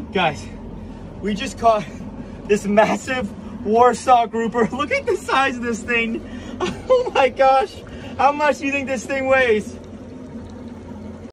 Guys, we just caught this massive Warsaw grouper. Look at the size of this thing. Oh my gosh. How much do you think this thing weighs?